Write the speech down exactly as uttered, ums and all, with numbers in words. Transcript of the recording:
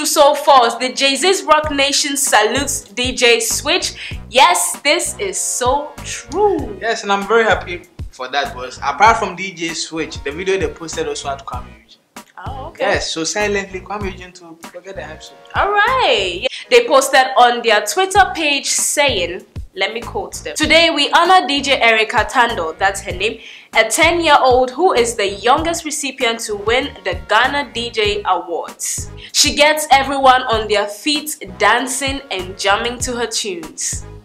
so false. The Jay Z Roc Nation salutes D J Switch. Yes, this is so true. Yes, and I'm very happy for that, because apart from D J Switch, the video they posted also had Kuami Eugene. Oh, okay. Yes, so silently Kuami Eugene to forget the hype. Alright. They posted on their Twitter page saying, let me quote them. Today we honor D J Erica Tando, that's her name, a ten year old who is the youngest recipient to win the Ghana D J Awards. She gets everyone on their feet dancing and jamming to her tunes.